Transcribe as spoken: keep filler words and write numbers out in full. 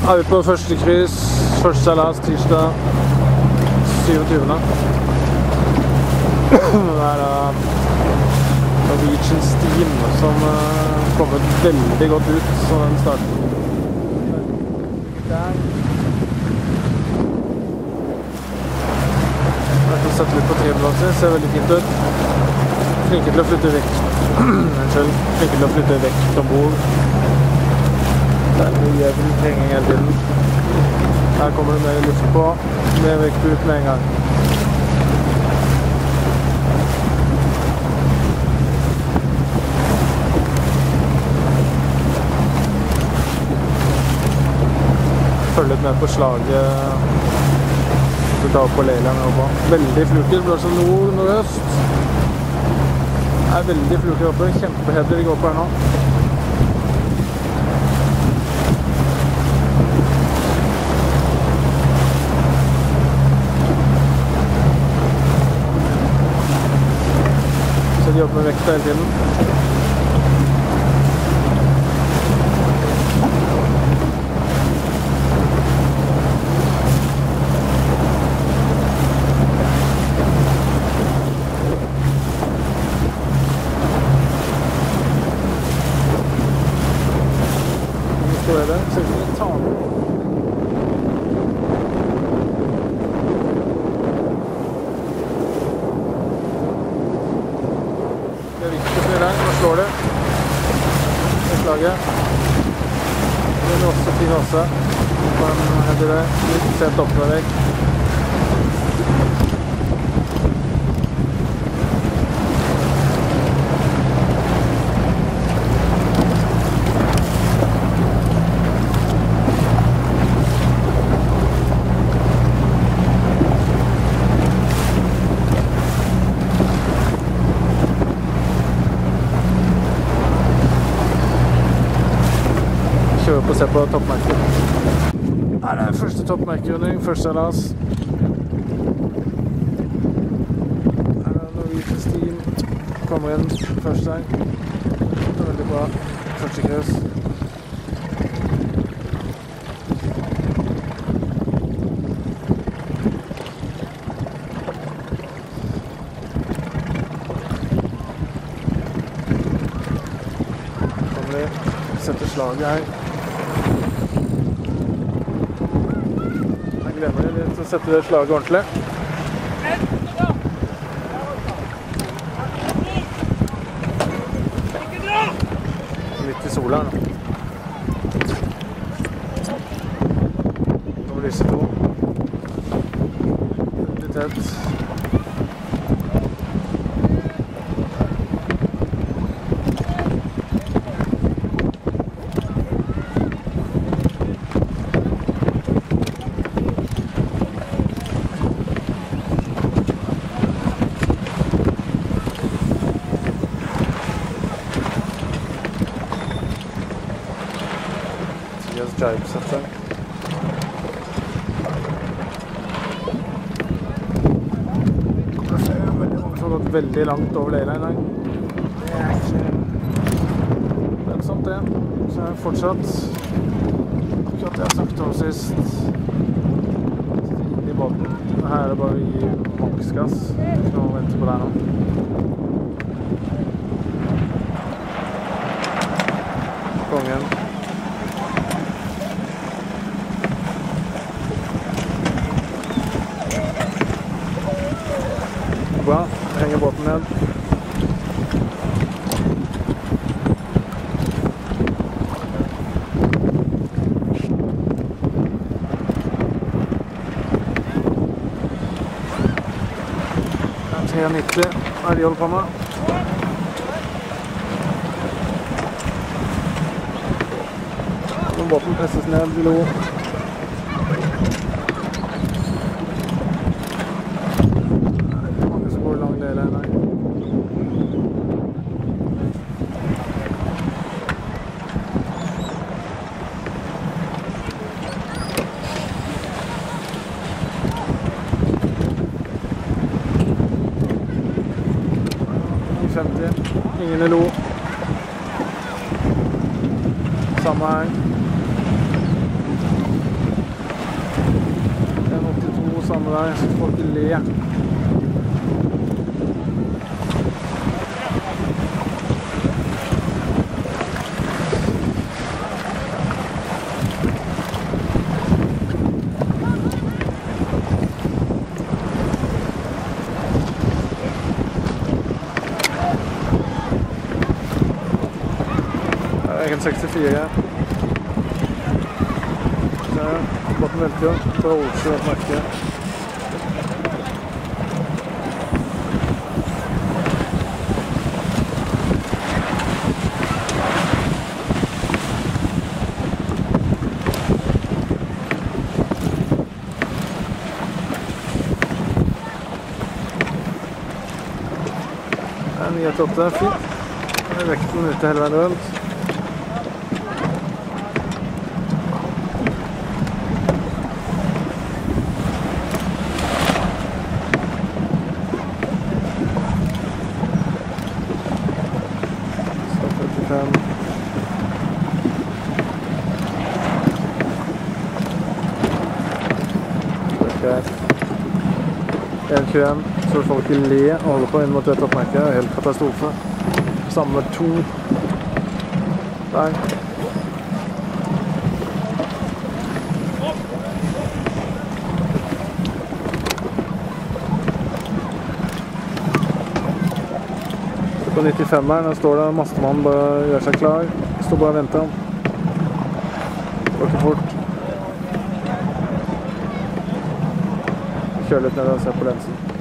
er vi på første kryss, første seilas, tirsdag syvogtyvende Det er uh, Norwegian Steam som uh, kommer veldig godt ut, så den starter. Der. Derfor setter vi på trebalanser, ser veldig fint ut. Flinke til å flytte vekt. Unnskyld, flinke til å flytte vekt ombord. Det er mye jevn henging hele tiden. Her kommer det mer luft på, mer vekt ut med en gang. Følg litt med på slaget. Du tar opp på Leila med oppe. Veldig fluker, det blir også nord-nordøst. Det er veldig fluker oppe, kjempeheder vi går på her nå. Så de jobber med vekta hele tiden. Så er det, så er det ta den. Det er viktig for deg, nå slår det. Det slaget. Det er også fin også. Man heter det, litt sent opp med vekk. Kjører på å se på toppmerker. Her er første toppmerkerrunding, første seilas. Her er Norwegian Steam. Kommer inn først her. Det er veldig bra. Første kryss. Kommer vi, setter slaget her. Jeg glemmer det litt å sette det slaget ordentlig. Litt i sola her nå. Nå blir disse to. Litt tett. Jive-setter. Det har gått veldig langt over Leila i dag. Det er ikke lønnsomt det. Så er det fortsatt akkurat det jeg har sagt om sist. Inn i båten. Her er det bare å gi maksgass. Ikke noe å vente på der nå. Kongen. Bra, henger båten ned. tre nitti er de holder på med. Når båten presses ned i lo. femti, ingen i lo. Samme her. der, så får ikke le. Egen sekstifire. Båten velter jo. På Olsjø og merke. ni åtte, fint. Vekten ute hele veien rundt. en tjueen, så folk ikke le og holde på inn mot det toppmerket. Det er helt katastrofe. Samler to der. På nittifemmeren, der står det mastemannen bare gjør seg klar. Står bare og venter han. Går ikke fort. Kjør litt ned og se på lensen.